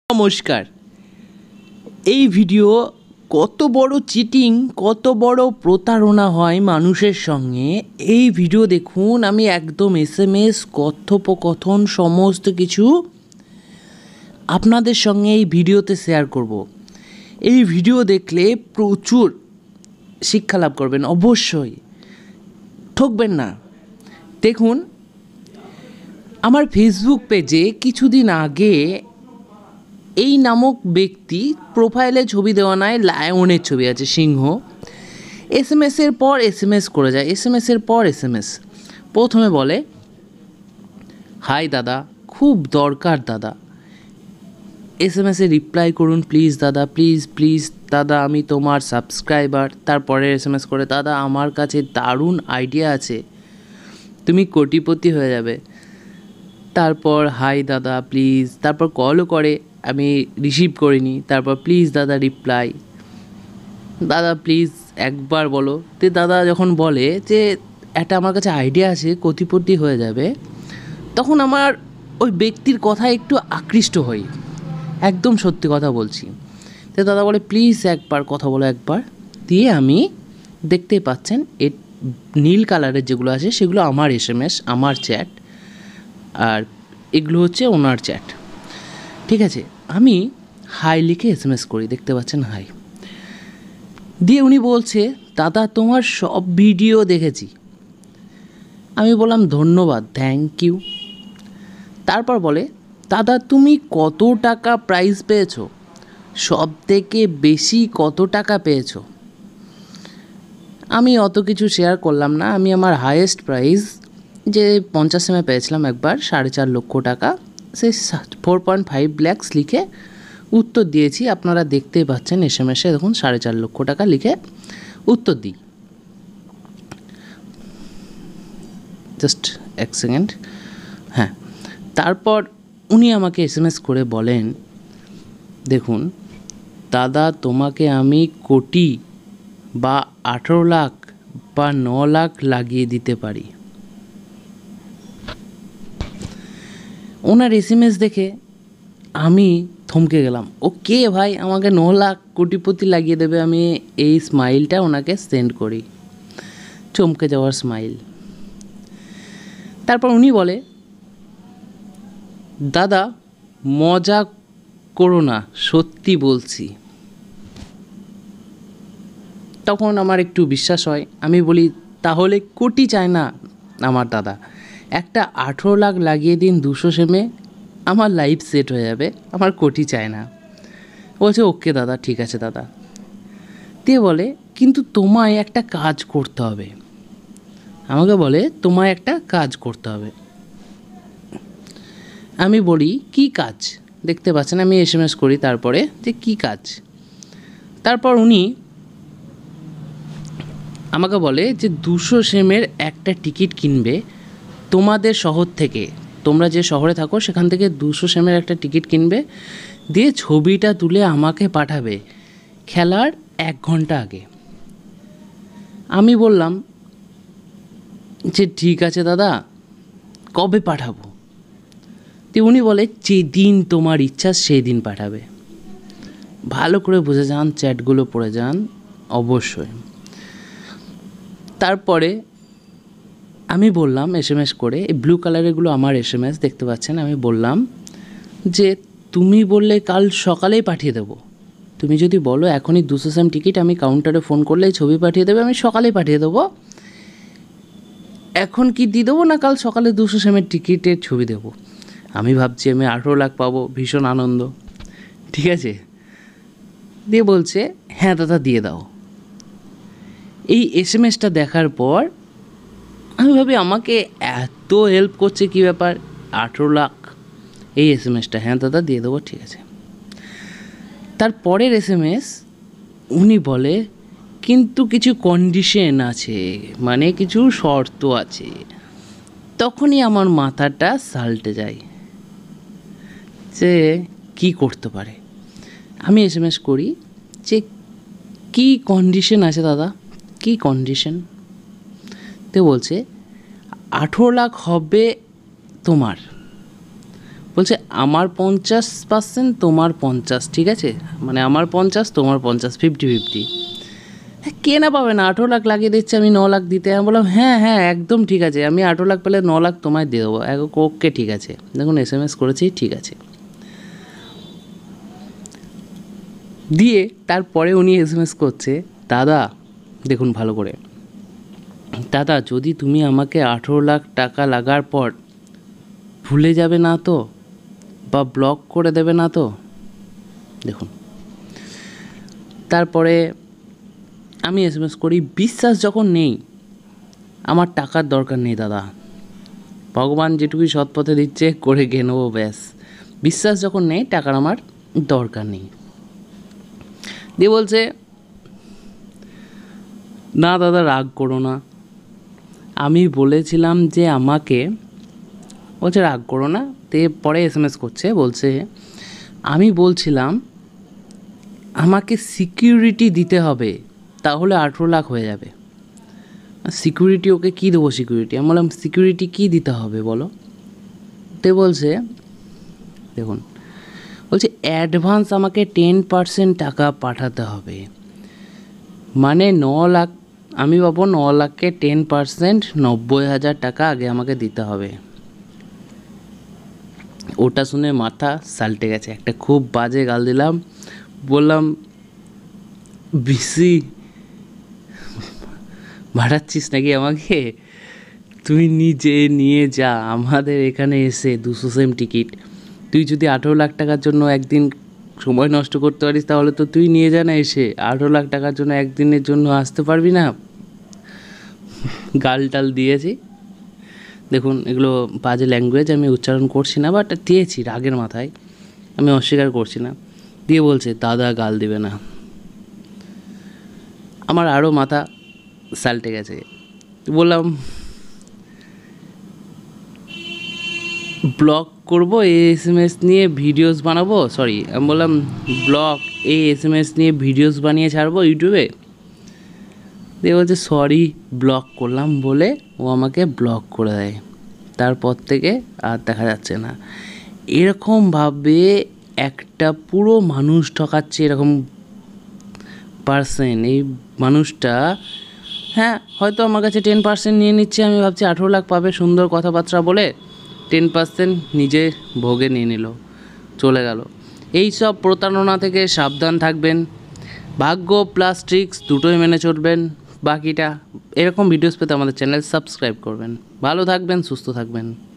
নমস্কার। এই ভিডিও কত বড় চিটিং, কত বড় প্রতারণা হয় মানুষের সঙ্গে এই ভিডিও দেখুন। আমি একদম SMS কথোপকথন সমস্ত কিছু আপনাদের সঙ্গে এই ভিডিওতে শেয়ার করব। এই ভিডিও দেখলে প্রচুর শিক্ষা লাভ করবেন, অবশ্যই ঠকবেন না। দেখুন, আমার ফেসবুক পেজে কিছুদিন আগে এই নামক ব্যক্তি প্রোফাইলে ছবি দেওয়া নাই, লায়নের ছবি আছে, সিংহ। SMS-এর পর SMS করে যায়, SMS-এর পর SMS। প্রথমে বলে, হাই দাদা, খুব দরকার দাদা, SMS-এ রিপ্লাই করুন প্লিজ দাদা, প্লিজ প্লিজ দাদা, আমি তোমার সাবস্ক্রাইবার। তারপরে SMS করে, দাদা আমার কাছে দারুণ আইডিয়া আছে, তুমি কোটিপতি হয়ে যাবে। তারপর হাই দাদা প্লিজ, তারপর কলও করে, আমি রিসিভ করিনি। তারপর প্লিজ দাদা রিপ্লাই, দাদা প্লিজ একবার বলো। তো দাদা যখন বলে যে একটা আমার কাছে আইডিয়া আছে, কোটিপতি হয়ে যাবে, তখন আমার ওই ব্যক্তির কথা একটু আকৃষ্ট হই, একদম সত্যি কথা বলছি। তো দাদা বলে প্লিজ একবার কথা বলো একবার। দিয়ে আমি দেখতেই পাচ্ছেন এ নীল কালারের যেগুলো আছে সেগুলো আমার SMS, আমার চ্যাট, আর এগুলো হচ্ছে ওনার চ্যাট। ঠিক আছে, আমি হাই লিখে SMS করি, দেখতে পাচ্ছেন হাই। দিয়ে উনি বলছে, দাদা তোমার সব ভিডিও দেখেছি। আমি বললাম ধন্যবাদ, থ্যাংক ইউ। তারপর বলে, দাদা তুমি কত টাকা প্রাইজ পেয়েছো, সব থেকে বেশি কত টাকা পেয়েছো? আমি অত কিছু শেয়ার করলাম না। আমি আমার হায়েস্ট প্রাইজ যে 50 এমএ পেয়েছিলাম একবার, 4.5 লক্ষ টাকা, সেই 4.5 lakhs লিখে উত্তর দিয়েছি। আপনারা দেখতেই পাচ্ছেন SMS-এ দেখুন 4.5 লক্ষ টাকা লিখে উত্তর দিই। জাস্ট এক সেকেন্ড। হ্যাঁ, তারপর উনি আমাকে SMS করে বলেন, দেখুন দাদা তোমাকে আমি কোটি বা 18 লাখ বা 9 লাখ লাগিয়ে দিতে পারি। ওনার SMS দেখে আমি থমকে গেলাম। ও কে ভাই, আমাকে 9 লাখ কোটিপতি লাগিয়ে দেবে? আমি এই স্মাইলটা ওনাকে সেন্ড করি, চমকে যাওয়ার স্মাইল। তারপর উনি বলে, দাদা মজা করো না, সত্যি বলছি। তখন আমার একটু বিশ্বাস হয়। আমি বলি, তাহলে কোটি চায় না আমার দাদা, একটা 18 লাখ লাগিয়ে দিন 200 সেমে, আমার লাইফ সেট হয়ে যাবে, আমার কোটি চায় না। বলছে ওকে দাদা, ঠিক আছে দাদা। দিয়ে বলে, কিন্তু তোমায় একটা কাজ করতে হবে। আমাকে বলে তোমায় একটা কাজ করতে হবে। আমি বলি কি কাজ? দেখতে পাচ্ছেন আমি SMS করি তারপরে যে কি কাজ। তারপর উনি আমাকে বলে যে 200 সেমের একটা টিকিট কিনবে তোমাদের শহর থেকে, তোমরা যে শহরে থাকো সেখান থেকে 200 সেমের একটা টিকিট কিনবে, দিয়ে ছবিটা তুলে আমাকে পাঠাবে খেলার 1 ঘন্টা আগে। আমি বললাম যে ঠিক আছে দাদা, কবে পাঠাবো? তো উনি বলে যেদিন তোমার ইচ্ছা সেই দিন পাঠাবে। ভালো করে বুঝে যান, চ্যাটগুলো পড়ে যান অবশ্যই। তারপরে আমি বললাম SMS করে, এই ব্লু কালারেরগুলো আমার SMS, দেখতে পাচ্ছেন। আমি বললাম যে তুমি বললে কাল সকালেই পাঠিয়ে দেবো, তুমি যদি বলো এখনই 200 সেম টিকিট, আমি কাউন্টারে ফোন করলেই ছবি পাঠিয়ে দেবে, আমি সকালেই পাঠিয়ে দেবো। এখন কি দিয়ে দেবো না কাল সকালে 200 সেমের টিকিটের ছবি দেবো? আমি ভাবছি আমি 18 লাখ পাবো, ভীষণ আনন্দ। ঠিক আছে, দিয়ে বলছে হ্যাঁ দাদা দিয়ে দাও। এই SMS-টা দেখার পর আমি ভাবি আমাকে এত হেল্প করছে, কি ব্যাপার, 18 লাখ এই SMS-টা, হ্যাঁ দাদা দিয়ে দেবো, ঠিক আছে। তারপরের SMS উনি বলে কিন্তু কিছু কন্ডিশন আছে, মানে কিছু শর্ত আছে। তখনই আমার মাথাটা সাল্টে যায় যে কি করতে পারে। আমি SMS করি যে কি কন্ডিশন আছে দাদা, কি কন্ডিশন? তো বলছে 18 লাখ হবে তোমার, বলছে আমার 50%, তোমার 50, ঠিক আছে, মানে আমার 50 তোমার 50, 50-50। কে না পাবে না, 18 লাখ লাগিয়ে দিচ্ছে, আমি 9 লাখ দিতে। আমি বললাম হ্যাঁ হ্যাঁ একদম ঠিক আছে, আমি 18 লাখ পেলে 9 লাখ তোমায় দিয়ে দেবো। ওকে ঠিক আছে, দেখুন SMS করেছি, ঠিক আছে। দিয়ে তারপরে উনি SMS করছে, দাদা দেখুন ভালো করে, দাদা যদি তুমি আমাকে 18 লাখ টাকা লাগার পর ভুলে যাবে না তো, বা ব্লক করে দেবে না তো। দেখুন তারপরে আমি SMS করি, বিশ্বাস যখন নেই আমার টাকার দরকার নেই দাদা, ভগবান যেটুকুই সৎ পথে দিচ্ছে করে খেয়ে নেবো ব্যাস, বিশ্বাস যখন নেই টাকার আমার দরকার নেই। দিয়ে বলছে না দাদা রাগ করো না, আমি বলেছিলাম যে আমাকে, বলছে রাগ করো না। তে পরে SMS করছে, বলছে আমি বলছিলাম আমাকে সিকিউরিটি দিতে হবে, তাহলে 18 লাখ হয়ে যাবে। সিকিউরিটি ওকে কী দেবো সিকিউরিটি? আমি বললাম সিকিউরিটি কী দিতে হবে বলো। তে বলছে দেখুন, বলছে অ্যাডভান্স আমাকে 10% টাকা পাঠাতে হবে, মানে 9 লাখ আমি পাবো, 9 লাখকে 10% 90,000 টাকা আগে আমাকে দিতে হবে। ওটা শুনে মাথা সালটে গেছে, একটা খুব বাজে গাল দিলাম, বললাম বেশি ভাড়াচ্ছিস নাকি আমাকে? তুই নিজে নিয়ে যা, আমাদের এখানে এসে 200 সেম টিকিট, তুই যদি 18 লাখ টাকার জন্য একদিন সময় নষ্ট করতে পারিস তাহলে তো তুই নিয়ে যা না এসে, 18 লাখ টাকার জন্য একদিনের জন্য আসতে পারবি না। গাল টাল দিয়েছি, দেখুন এগুলো বাজে ল্যাঙ্গুয়েজ, আমি উচ্চারণ করছি না, বাট দিয়েছি রাগের মাথায়, আমি অস্বীকার করছি না। দিয়ে বলছে দাদা গাল দিবে না। আমার আরও মাথা সালটে গেছে, বললাম ব্লগ করব, এই SMS নিয়ে ভিডিওস বানাবো, সরি আমি বললাম ব্লগ এই SMS নিয়ে ভিডিওস বানিয়ে ছাড়বো ইউটিউবে। দিয়ে বলছে সরি ব্লক করলাম বলে ও আমাকে ব্লক করে দেয়, তারপর থেকে আর দেখা যাচ্ছে না। এরকমভাবে একটা পুরো মানুষ ঠকাচ্ছে এরকম পার্সেন্ট, এই মানুষটা হ্যাঁ হয়তো আমার কাছে 10% নিয়ে নিচ্ছে, আমি ভাবছি 18 লাখ পাবে সুন্দর কথাবার্তা বলে, 10% নিজে ভোগে নিয়ে নিল, চলে গেল। এই সব প্রতারণা থেকে সাবধান থাকবেন, ভাগ্য প্লাস ট্রিক্স দুটোই মেনে চলবেন। বাকিটা এরকম ভিডিওস পেতে আমাদের চ্যানেল সাবস্ক্রাইব করবেন। ভালো থাকবেন, সুস্থ থাকবেন।